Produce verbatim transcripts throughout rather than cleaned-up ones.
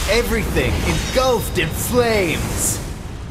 everything engulfed in flames.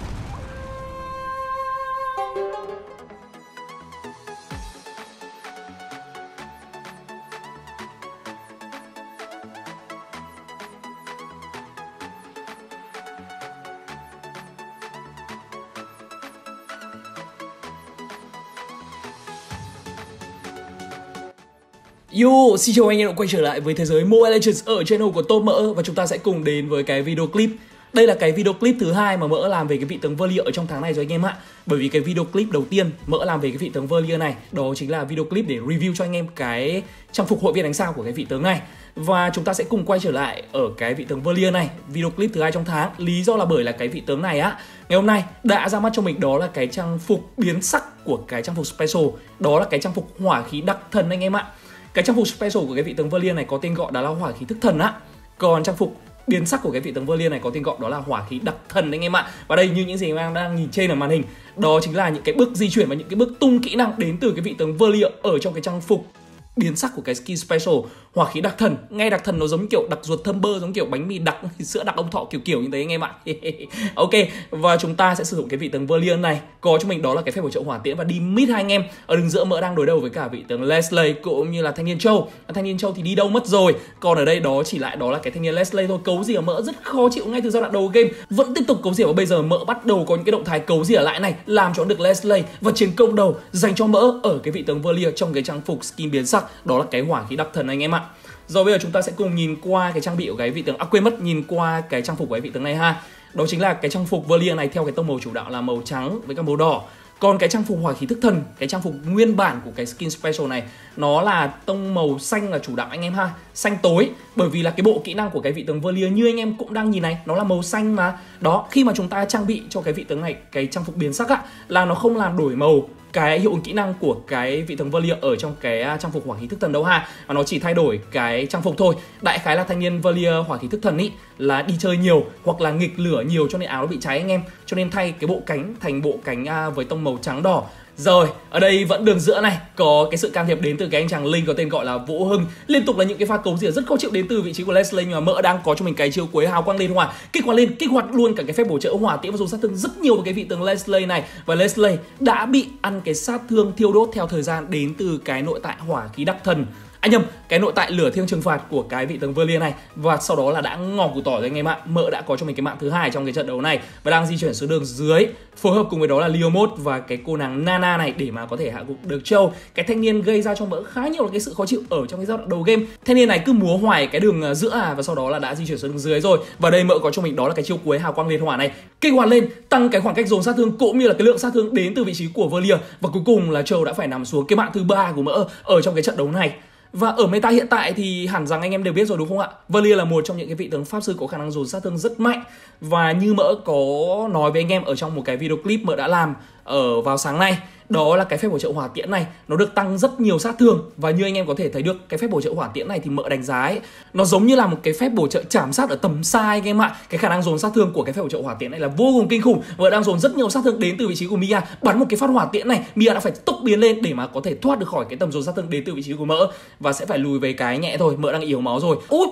Yo, xin chào anh em đã quay trở lại với thế giới Mobile Legends ở channel của Top Mỡ. Và chúng ta sẽ cùng đến với cái video clip. Đây là cái video clip thứ hai mà Mỡ làm về cái vị tướng Volier ở trong tháng này rồi anh em ạ. Bởi vì cái video clip đầu tiên Mỡ làm về cái vị tướng Volier này, đó chính là video clip để review cho anh em cái trang phục hội viên ánh sao của cái vị tướng này. Và chúng ta sẽ cùng quay trở lại ở cái vị tướng Volier này, video clip thứ hai trong tháng. Lý do là bởi là cái vị tướng này á, ngày hôm nay đã ra mắt cho mình đó là cái trang phục biến sắc của cái trang phục special. Đó là cái trang phục hỏa khí đặc thần anh em ạ. Cái trang phục special của cái vị tướng Volier này có tên gọi đó là hỏa khí thức thần á. Còn trang phục biến sắc của cái vị tướng Volier này có tên gọi đó là hỏa khí đặc thần anh em ạ. Và đây như những gì em đang nhìn trên ở màn hình, đó chính là những cái bước di chuyển và những cái bước tung kỹ năng đến từ cái vị tướng Volier ở trong cái trang phục biến sắc của cái skin special hỏa khí đặc thần. Nghe đặc thần nó giống kiểu đặc ruột thơm bơ, giống kiểu bánh mì đặc, sữa đặc ông thọ kiểu kiểu như thế anh em ạ. Ok, và chúng ta sẽ sử dụng cái vị tướng Volier này, có cho mình đó là cái phép bổ trợ hỏa tiễn và đi mid hai anh em. Ở đường giữa Mỡ đang đối đầu với cả vị tướng Leslie cũng như là Thanh niên Châu. Thanh niên Châu thì đi đâu mất rồi, còn ở đây đó chỉ lại đó là cái thanh niên Leslie thôi. Cấu rỉa Mỡ rất khó chịu ngay từ giai đoạn đầu game, vẫn tiếp tục cấu rỉa và bây giờ Mỡ bắt đầu có những cái động thái cấu rỉa lại này, làm cho được Leslie và chiến công đầu dành cho Mỡ ở cái vị tướng Volier trong cái trang phục skin biến sắc, đó là cái hỏa khí đặc thần anh em ạ. Rồi bây giờ chúng ta sẽ cùng nhìn qua cái trang bị của cái vị tướng, à quên mất, nhìn qua cái trang phục của cái vị tướng này ha. Đó chính là cái trang phục Volier này theo cái tông màu chủ đạo là màu trắng với cả màu đỏ. Còn cái trang phục hỏa khí thức thần, cái trang phục nguyên bản của cái skin special này, nó là tông màu xanh là chủ đạo anh em ha, xanh tối. Bởi vì là cái bộ kỹ năng của cái vị tướng Volier như anh em cũng đang nhìn này, nó là màu xanh mà. Đó, khi mà chúng ta trang bị cho cái vị tướng này cái trang phục biến sắc á, là nó không làm đổi màu cái hiệu ứng kỹ năng của cái vị tướng Volier ở trong cái trang phục hỏa khí thức thần đâu ha, và nó chỉ thay đổi cái trang phục thôi. Đại khái là thanh niên Volier hỏa khí thức thần ý là đi chơi nhiều hoặc là nghịch lửa nhiều cho nên áo nó bị cháy anh em, cho nên thay cái bộ cánh thành bộ cánh với tông màu trắng đỏ. Rồi, ở đây vẫn đường giữa này, có cái sự can thiệp đến từ cái anh chàng Linh có tên gọi là Vũ Hưng. Liên tục là những cái pha cấu rỉa rất khó chịu đến từ vị trí của Leslie, nhưng mà Mỡ đang có cho mình cái chiêu cuối hào quang liên hỏa. Kích hoạt lên, kích hoạt luôn cả cái phép bổ trợ hỏa tiễn và dùng sát thương rất nhiều với cái vị tướng Leslie này. Và Leslie đã bị ăn cái sát thương thiêu đốt theo thời gian đến từ cái nội tại hỏa khí đặc thần. Anh nhầm, cái nội tại lửa thiêng trừng phạt của cái vị tướng Volier này. Và sau đó là đã ngỏ củ tỏi rồi anh em ạ. Mỡ đã có cho mình cái mạng thứ hai trong cái trận đấu này và đang di chuyển xuống đường dưới, phối hợp cùng với đó là Leomord và cái cô nàng Nana này để mà có thể hạ gục được Châu. Cái thanh niên gây ra cho Mỡ khá nhiều cái sự khó chịu ở trong cái giai đoạn đầu game. Thanh niên này cứ múa hoài cái đường giữa à, và sau đó là đã di chuyển xuống đường dưới rồi. Và đây Mỡ có cho mình đó là cái chiêu cuối hào quang liên hỏa này, kích hoạt lên, tăng cái khoảng cách dồn sát thương cũng như là cái lượng sát thương đến từ vị trí của Volier. Và cuối cùng là Châu đã phải nằm xuống cái mạng thứ ba của Mỡ ở trong cái trận đấu này. Và ở meta hiện tại thì hẳn rằng anh em đều biết rồi đúng không ạ? Volier là một trong những cái vị tướng pháp sư có khả năng dồn sát thương rất mạnh. Và như Mỡ có nói với anh em ở trong một cái video clip Mỡ đã làm ở vào sáng nay, đó là cái phép bổ trợ hỏa tiễn này nó được tăng rất nhiều sát thương. Và như anh em có thể thấy được, cái phép bổ trợ hỏa tiễn này thì Mỡ đánh giá ấy, nó giống như là một cái phép bổ trợ chảm sát ở tầm xa anh em ạ. Cái khả năng dồn sát thương của cái phép bổ trợ hỏa tiễn này là vô cùng kinh khủng. Mỡ đang dồn rất nhiều sát thương đến từ vị trí của Mia. Bắn một cái phát hỏa tiễn này, Mia đã phải tốc biến lên để mà có thể thoát được khỏi cái tầm dồn sát thương đến từ vị trí của Mỡ và sẽ phải lùi về cái nhẹ thôi. Mỡ đang yếu máu rồi. Út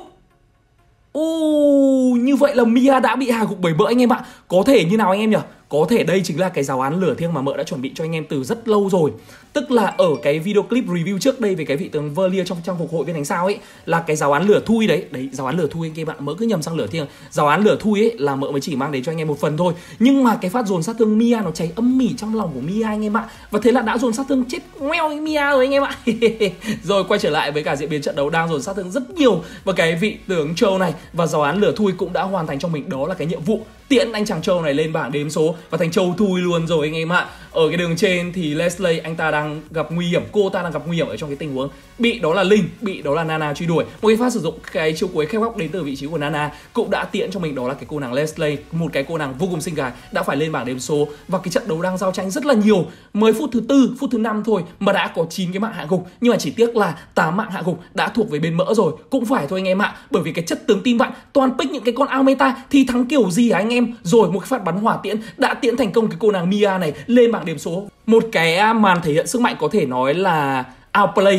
Ồ, như vậy là Mia đã bị hạ gục bởi Mỡ anh em ạ. Có thể như nào anh em nhỉ? Có thể đây chính là cái giáo án lửa thiêng mà Mỡ đã chuẩn bị cho anh em từ rất lâu rồi. Tức là ở cái video clip review trước đây về cái vị tướng Volier trong trang phục hội viên ánh sao ấy, là cái giáo án lửa thui đấy. Đấy, giáo án lửa thui anh em ạ, Mỡ cứ nhầm sang lửa thiêng. Giáo án lửa thui ấy là Mỡ mới chỉ mang đến cho anh em một phần thôi. Nhưng mà cái phát dồn sát thương Mia nó cháy âm mỉ trong lòng của Mia anh em ạ. Và thế là đã dồn sát thương chết ngoeo Mia rồi anh em ạ. Rồi quay trở lại với cả diễn biến trận đấu đang dồn sát thương rất nhiều và cái vị tướng Châu này, và giáo án lửa thui cũng đã hoàn thành cho mình đó là cái nhiệm vụ tiễn anh chàng Châu này lên bảng đếm số và thành Châu thui luôn rồi anh em ạ. Ở cái đường trên thì Leslie anh ta đang gặp nguy hiểm, cô ta đang gặp nguy hiểm ở trong cái tình huống bị đó là Linh, bị đó là Nana truy đuổi. Một cái phát sử dụng cái chiêu cuối khép góc đến từ vị trí của Nana cũng đã tiễn cho mình đó là cái cô nàng Leslie, một cái cô nàng vô cùng xinh gái đã phải lên bảng đếm số. Và cái trận đấu đang giao tranh rất là nhiều, mới phút thứ tư, phút thứ năm thôi mà đã có chín cái mạng hạ gục, nhưng mà chỉ tiếc là tám mạng hạ gục đã thuộc về bên Mỡ rồi. Cũng phải thôi anh em ạ, bởi vì cái chất tướng team bạn toàn pick những cái con ao meta thì thắng kiểu gì hả anh em. Rồi một cái phát bắn hỏa tiễn đã tiễn thành công cái cô nàng Mia này lên bảng điểm số. Một cái màn thể hiện sức mạnh có thể nói là outplay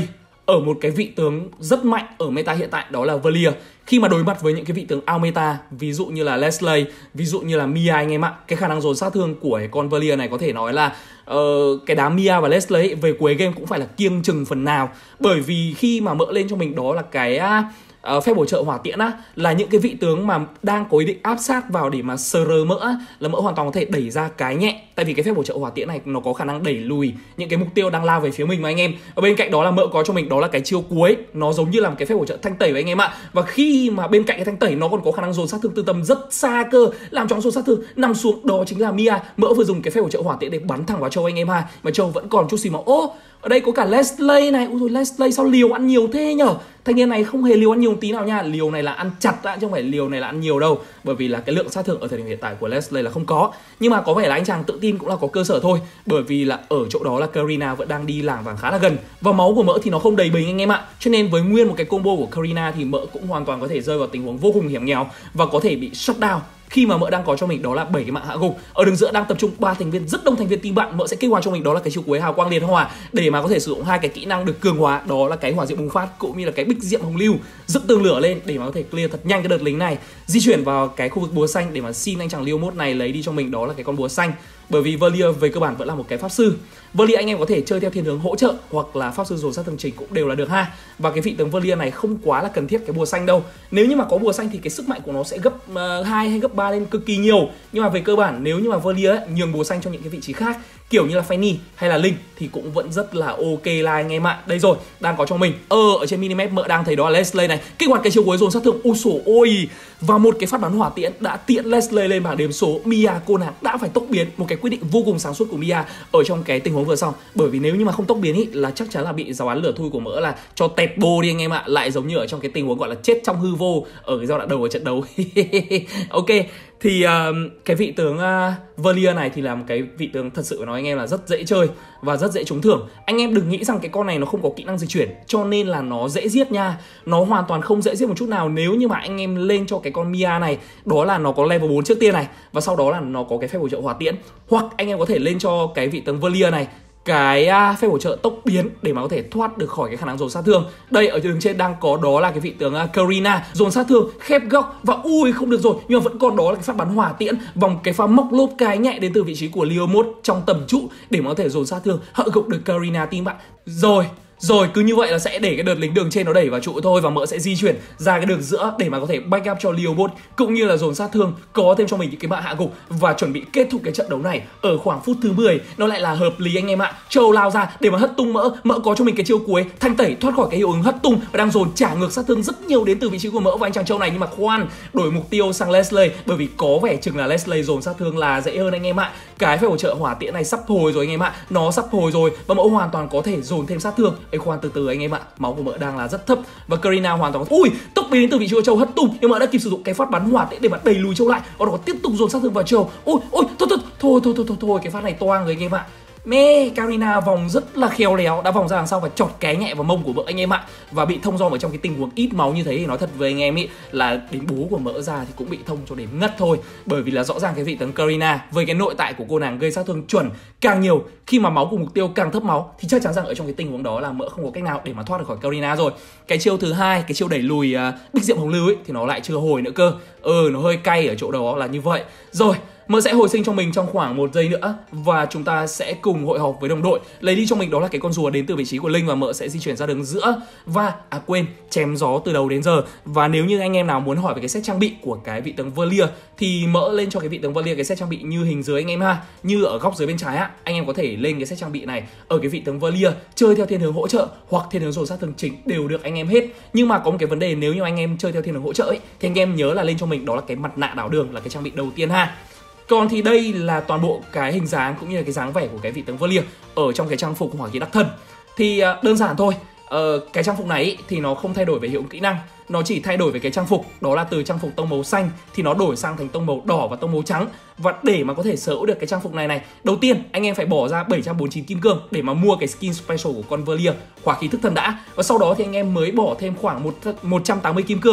ở một cái vị tướng rất mạnh ở meta hiện tại, đó là Valier. Khi mà đối mặt với những cái vị tướng out meta, ví dụ như là Leslie, ví dụ như là Mia anh em ạ, cái khả năng dồn sát thương của cái con Valier này có thể nói là uh, cái đám Mia và Leslie về cuối game cũng phải là kiêng chừng phần nào. Bởi vì khi mà mỡ lên cho mình đó là cái Uh, phép bổ trợ hỏa tiễn á, là những cái vị tướng mà đang có ý định áp sát vào để mà sờ rờ mỡ á, là mỡ hoàn toàn có thể đẩy ra cái nhẹ. Tại vì cái phép bổ trợ hỏa tiễn này nó có khả năng đẩy lùi những cái mục tiêu đang lao về phía mình mà anh em. Ở bên cạnh đó là mỡ có cho mình đó là cái chiêu cuối, nó giống như là một cái phép bổ trợ thanh tẩy với anh em ạ. Và khi mà bên cạnh cái thanh tẩy nó còn có khả năng dồn sát thương từ tầm rất xa cơ, làm cho dồn sát thương nằm xuống, đó chính là Mia. Mỡ vừa dùng cái phép bổ trợ hỏa tiễn để bắn thẳng vào Châu anh em ha, mà Châu vẫn còn chút xíu máu. Ô, ở đây có cả Leslie này. Ui rồi Leslie sao liều ăn nhiều thế nhở? Thanh niên này không hề liều ăn nhiều một tí nào nha. Liều này là ăn chặt đã, chứ không phải liều này là ăn nhiều đâu. Bởi vì là cái lượng sát thương ở thời điểm hiện tại của Leslie là không có. Nhưng mà có vẻ là anh chàng tự tin cũng là có cơ sở thôi. Bởi vì là ở chỗ đó là Karina vẫn đang đi làng vàng khá là gần. Và máu của mỡ thì nó không đầy bình anh em ạ. Cho nên với nguyên một cái combo của Karina thì mỡ cũng hoàn toàn có thể rơi vào tình huống vô cùng hiểm nghèo và có thể bị shut down. Khi mà mỡ đang có cho mình đó là bảy cái mạng hạ gục. Ở đường giữa đang tập trung ba thành viên, rất đông thành viên team bạn. Mỡ sẽ kích hoạt cho mình đó là cái chiêu cuối hào quang liệt hỏa để mà có thể sử dụng hai cái kỹ năng được cường hóa, đó là cái hỏa diệm bùng phát cũng như là cái bích diệm hồng lưu, dựng tường lửa lên để mà có thể clear thật nhanh cái đợt lính này, di chuyển vào cái khu vực búa xanh để mà xin anh chàng Leo mốt này lấy đi cho mình đó là cái con búa xanh. Bởi vì Valier về cơ bản vẫn là một cái pháp sư. Valier anh em có thể chơi theo thiên hướng hỗ trợ hoặc là pháp sư dồn sát thương chính cũng đều là được ha. Và cái vị tướng Valier này không quá là cần thiết cái bùa xanh đâu. Nếu như mà có bùa xanh thì cái sức mạnh của nó sẽ gấp uh, hai hay gấp ba lên cực kỳ nhiều. Nhưng mà về cơ bản nếu như mà Valier ấy, nhường bùa xanh cho những cái vị trí khác kiểu như là Fanny hay là Linh thì cũng vẫn rất là ok là anh em ạ. Đây rồi, đang có cho mình. Ờ ở trên minimap mỡ đang thấy đó là Leslie này. Kích hoạt cái chiêu cuối dồn sát thương. Ôi sổ ôi. Và một cái phát bắn hỏa tiễn đã tiễn Leslie lên bảng điểm số. Mia cô nàng đã phải tốc biến, một cái quyết định vô cùng sáng suốt của Mia ở trong cái tình huống vừa xong. Bởi vì nếu như mà không tốc biến ý là chắc chắn là bị giáo án lửa thui của mỡ là cho tẹt bô đi anh em ạ. Lại giống như ở trong cái tình huống gọi là chết trong hư vô ở cái giai đoạn đầu của trận đấu. Ok. Thì uh, cái vị tướng uh, Valier này thì là một cái vị tướng thật sự nói anh em là rất dễ chơi và rất dễ trúng thưởng. Anh em đừng nghĩ rằng cái con này nó không có kỹ năng di chuyển cho nên là nó dễ giết nha. Nó hoàn toàn không dễ giết một chút nào. Nếu như mà anh em lên cho cái con Mia này, đó là nó có level bốn trước tiên này, và sau đó là nó có cái phép bổ trợ hỏa tiễn. Hoặc anh em có thể lên cho cái vị tướng Valier này cái uh, phép bổ trợ tốc biến để mà có thể thoát được khỏi cái khả năng dồn sát thương. Đây ở đường trên đang có đó là cái vị tướng uh, Karina dồn sát thương khép góc và ui không được rồi, nhưng mà vẫn còn đó là cái phát bắn hỏa tiễn vòng cái pha móc lốp cái nhẹ đến từ vị trí của Leo mốt trong tầm trụ để mà có thể dồn sát thương hợ gục được Karina team bạn. Rồi Rồi cứ như vậy là sẽ để cái đợt lính đường trên nó đẩy vào trụ thôi, và mỡ sẽ di chuyển ra cái đường giữa để mà có thể back up cho Leo mốt cũng như là dồn sát thương, có thêm cho mình những cái mạng hạ gục và chuẩn bị kết thúc cái trận đấu này ở khoảng phút thứ mười. Nó lại là hợp lý anh em ạ. Châu lao ra để mà hất tung mỡ, mỡ có cho mình cái chiêu cuối thanh tẩy thoát khỏi cái hiệu ứng hất tung và đang dồn trả ngược sát thương rất nhiều đến từ vị trí của mỡ và anh chàng Châu này. Nhưng mà khoan, đổi mục tiêu sang Leslie bởi vì có vẻ chừng là Leslie dồn sát thương là dễ hơn anh em ạ. Cái phải hỗ trợ hỏa tiễn này sắp hồi rồi anh em ạ, nó sắp hồi rồi và mỡ hoàn toàn có thể dồn thêm sát thương. Ê khoan, từ từ anh em ạ, máu của mỡ đang là rất thấp và Karina hoàn toàn có... ui tốc biến đến từ vị trí của Châu hất tung, nhưng mà đã kịp sử dụng cái phát bắn hỏa tiễn để mà đẩy lùi Châu lại và nó tiếp tục dồn sát thương vào Châu. Ôi ôi thôi thôi thôi thôi thôi thôi, thôi. Cái phát này toang rồi anh em ạ. Mê, Karina vòng rất là khéo léo, đã vòng ra đằng sau và chọt cái nhẹ vào mông của mỡ anh em ạ, và bị thông dom ở trong cái tình huống ít máu như thế. Thì nói thật với anh em ý là đến bố của mỡ ra thì cũng bị thông cho đến ngất thôi, bởi vì là rõ ràng cái vị tướng Karina với cái nội tại của cô nàng gây sát thương chuẩn càng nhiều, khi mà máu của mục tiêu càng thấp máu thì chắc chắn rằng ở trong cái tình huống đó là mỡ không có cách nào để mà thoát được khỏi Karina rồi. Cái chiêu thứ hai, cái chiêu đẩy lùi uh, bích diệm hồng lưu ấy thì nó lại chưa hồi nữa cơ. Ừ, nó hơi cay ở chỗ đó là như vậy. Rồi mỡ sẽ hồi sinh cho mình trong khoảng một giây nữa và chúng ta sẽ cùng hội họp với đồng đội lấy đi cho mình đó là cái con rùa đến từ vị trí của Linh, và mỡ sẽ di chuyển ra đường giữa và à quên chém gió từ đầu đến giờ. Và nếu như anh em nào muốn hỏi về cái set trang bị của cái vị tướng Valier thì mỡ lên cho cái vị tướng Valier cái set trang bị như hình dưới anh em ha, như ở góc dưới bên trái á, anh em có thể lên cái set trang bị này ở cái vị tướng Valier chơi theo thiên hướng hỗ trợ hoặc thiên hướng dồn sát thương chính đều được anh em hết. Nhưng mà có một cái vấn đề, nếu như anh em chơi theo thiên hướng hỗ trợ ấy thì anh em nhớ là lên cho mình đó là cái mặt nạ đảo đường, là cái trang bị đầu tiên ha. Còn thì đây là toàn bộ cái hình dáng cũng như là cái dáng vẻ của cái vị tướng Valier ở trong cái trang phục hỏa khí đắc thần. Thì uh, đơn giản thôi, uh, cái trang phục này ý, thì nó không thay đổi về hiệu ứng kỹ năng, nó chỉ thay đổi về cái trang phục, đó là từ trang phục tông màu xanh thì nó đổi sang thành tông màu đỏ và tông màu trắng. Và để mà có thể sở hữu được cái trang phục này này, đầu tiên anh em phải bỏ ra bảy trăm bốn mươi chín kim cương để mà mua cái skin special của con Valier hỏa khí thức thần đã, và sau đó thì anh em mới bỏ thêm khoảng một trăm tám mươi kim cương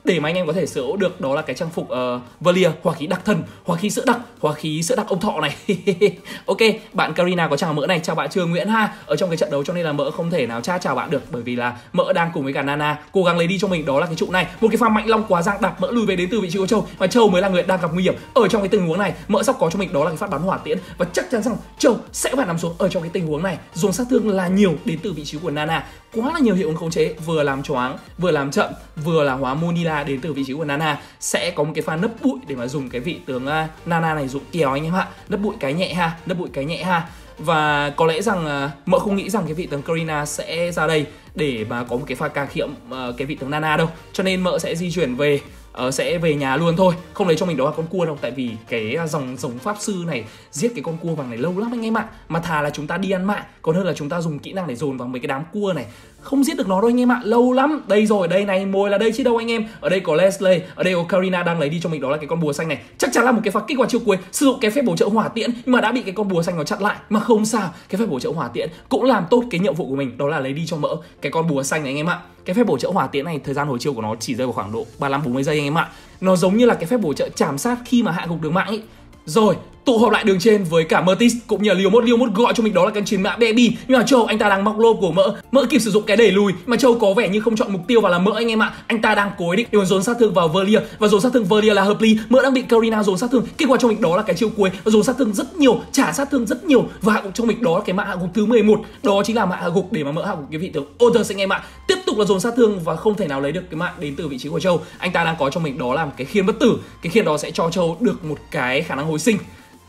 để mà anh em có thể sở hữu được đó là cái trang phục uh, Valier hỏa khí đặc thần, hỏa khí sữa đặc, hỏa khí sữa đặc ông thọ này. Ok, bạn Karina có chào mỡ này, chào bạn Trường Nguyễn ha. Ở trong cái trận đấu cho nên là mỡ không thể nào chat chào bạn được, bởi vì là mỡ đang cùng với cả Nana cố gắng lấy đi cho mình đó là cái trụ này. Một cái pha mạnh long quá giang đạp mỡ lùi về đến từ vị trí của Châu, và Châu mới là người đang gặp nguy hiểm ở trong cái tình huống này. Mỡ sắp có cho mình đó là cái phát bắn hỏa tiễn, và chắc chắn rằng Châu sẽ phải nằm xuống ở trong cái tình huống này. Dồn sát thương là nhiều đến từ vị trí của Nana, quá là nhiều hiệu ứng khống chế, vừa làm choáng, vừa làm chậm, vừa là hóa Monila đến từ vị trí của Nana. Sẽ có một cái pha nấp bụi để mà dùng cái vị tướng uh, Nana này dụ kéo anh em ạ. Nấp bụi cái nhẹ ha, nấp bụi cái nhẹ ha. Và có lẽ rằng uh, mỡ không nghĩ rằng cái vị tướng Karina sẽ ra đây để mà có một cái pha cà khiệm uh, cái vị tướng Nana đâu. Cho nên mỡ sẽ di chuyển về Uh, sẽ về nhà luôn thôi, không lấy cho mình đó là con cua đâu, tại vì cái dòng dòng pháp sư này giết cái con cua vàng này lâu lắm anh em ạ. Mà thà là chúng ta đi ăn mạng còn hơn là chúng ta dùng kỹ năng để dồn vào mấy cái đám cua này, không giết được nó đâu anh em ạ, lâu lắm. Đây rồi, đây này, mồi là đây chứ đâu anh em. Ở đây có Leslie, ở đây có Karina đang lấy đi cho mình đó là cái con bùa xanh này. Chắc chắn là một cái pha kích hoạt chiêu cuối, sử dụng cái phép bổ trợ hỏa tiễn, nhưng mà đã bị cái con bùa xanh nó chặn lại. Mà không sao, cái phép bổ trợ hỏa tiễn cũng làm tốt cái nhiệm vụ của mình, đó là lấy đi cho mỡ cái con bùa xanh này anh em ạ. Cái phép bổ trợ hỏa tiễn này thời gian hồi chiêu của nó chỉ rơi vào khoảng độ ba mươi lăm bốn mươi giây anh em ạ. Nó giống như là cái phép bổ trợ chảm sát khi mà hạ gục đường mạng ấy. Rồi, tụ họp lại đường trên với cả Mertis cũng như là Liêu Mốt. Liêu Mốt gọi cho mình đó là cái chiến mã Baby, nhưng mà Châu anh ta đang móc lô của mỡ. Mỡ kịp sử dụng cái đẩy lùi, mà Châu có vẻ như không chọn mục tiêu và là mỡ anh em ạ. Anh ta đang cố ý định để dồn sát thương vào Valier, và dồn sát thương Valier là hợp lý. Mỡ đang bị Karina dồn sát thương, kích hoạt cho mình đó là cái chiêu cuối và dồn sát thương rất nhiều, trả sát thương rất nhiều, và hạ gục cho mình đó là cái mã hạ gục thứ mười một. Đó chính là mã hạ gục để mà mỡ hạ gục cái vị tướng Others anh em ạ. Tiếp tục là dồn sát thương và không thể nào lấy được cái mạng đến từ vị trí của Châu. Anh ta đang có cho mình đó là một cái khiên bất tử, cái khiên đó sẽ cho Châu được một cái khả năng hồi sinh.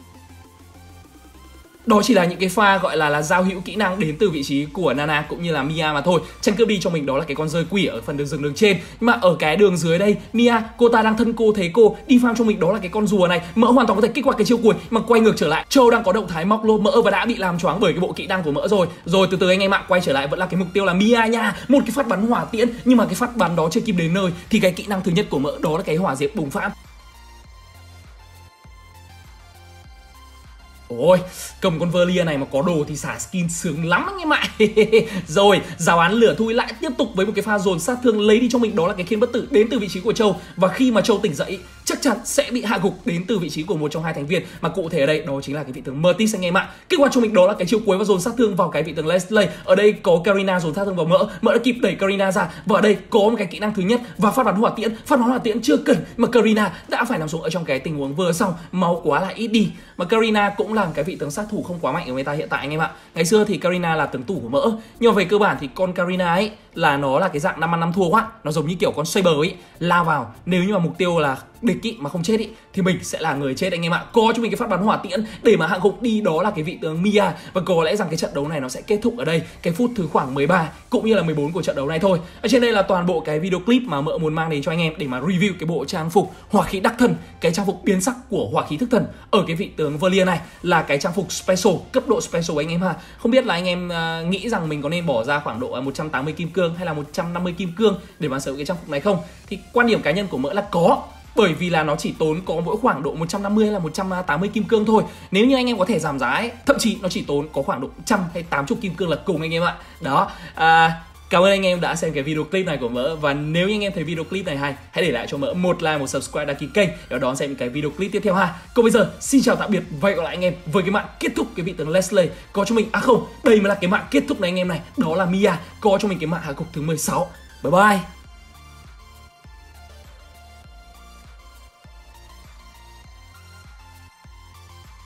Đó chỉ là những cái pha gọi là là giao hữu kỹ năng đến từ vị trí của Nana cũng như là Mia mà thôi. Tranh cướp đi cho mình đó là cái con rơi quỷ ở phần đường rừng đường trên. Nhưng mà ở cái đường dưới đây, Mia cô ta đang thân cô thế cô đi farm cho mình đó là cái con rùa này. Mỡ hoàn toàn có thể kích hoạt cái chiêu cuối mà quay ngược trở lại. Châu đang có động thái móc lô mỡ và đã bị làm choáng bởi cái bộ kỹ năng của mỡ rồi. Rồi từ từ anh em ạ, quay trở lại vẫn là cái mục tiêu là Mia nha. Một cái phát bắn hỏa tiễn, nhưng mà cái phát bắn đó chưa kịp đến nơi thì cái kỹ năng thứ nhất của mỡ đó là cái hỏa diệt bùng phát. Ôi, cầm con Valier này mà có đồ thì xả skin sướng lắm anh em ạ. Rồi, giáo án lửa thui lại tiếp tục với một cái pha dồn sát thương lấy đi cho mình đó là cái khiên bất tử đến từ vị trí của Châu. Và khi mà Châu tỉnh dậy chắc chắn sẽ bị hạ gục đến từ vị trí của một trong hai thành viên, mà cụ thể ở đây đó chính là cái vị tướng Mertis anh em ạ. Kích hoạt cho mình đó là cái chiêu cuối và dồn sát thương vào cái vị tướng Leslie. Ở đây có Karina dồn sát thương vào mỡ, mỡ đã kịp đẩy Karina ra, và ở đây có một cái kỹ năng thứ nhất và phát bắn hỏa tiễn. Phát bắn hỏa tiễn chưa cần mà Karina đã phải nằm xuống ở trong cái tình huống vừa xong, máu quá là ít đi. Mà Karina cũng là cái vị tướng sát thủ không quá mạnh ở người ta hiện tại anh em ạ. Ngày xưa thì Karina là tướng tủ của mỡ, nhưng mà về cơ bản thì con Karina ấy là nó là cái dạng năm ăn năm thua quá, nó giống như kiểu con Saber ấy, lao vào nếu như mà mục tiêu là địch ý mà không chết ý thì mình sẽ là người chết anh em ạ. Có cho mình cái phát bắn hỏa tiễn để mà hạ gục đi đó là cái vị tướng Mia, và có lẽ rằng cái trận đấu này nó sẽ kết thúc ở đây, cái phút thứ khoảng mười ba cũng như là mười bốn của trận đấu này thôi. Ở trên đây là toàn bộ cái video clip mà mỡ muốn mang đến cho anh em để mà review cái bộ trang phục hỏa khí đắc thần, cái trang phục biến sắc của hỏa khí thức thần ở cái vị tướng Valier này, là cái trang phục special, cấp độ special anh em ha. Không biết là anh em uh, nghĩ rằng mình có nên bỏ ra khoảng độ một trăm tám mươi kim cương hay là một trăm năm mươi kim cương để mà sở hữu cái trang phục này không? Thì quan điểm cá nhân của mỡ là có, bởi vì là nó chỉ tốn có mỗi khoảng độ một trăm năm mươi hay là một trăm tám mươi kim cương thôi. Nếu như anh em có thể giảm giá ấy, thậm chí nó chỉ tốn có khoảng độ một trăm hay tám mươi kim cương là cùng anh em ạ. Đó, à, cảm ơn anh em đã xem cái video clip này của mỡ. Và nếu như anh em thấy video clip này hay, hãy để lại cho mỡ một like, một subscribe, đăng ký kênh để đón xem những cái video clip tiếp theo ha. Còn bây giờ xin chào tạm biệt và hẹn gặp lại anh em với cái mạng kết thúc cái vị tướng Leslie có cho mình. À không, đây mới là cái mạng kết thúc này anh em này, đó là Mia có cho mình cái mạng hạ gục thứ mười sáu. Bye bye.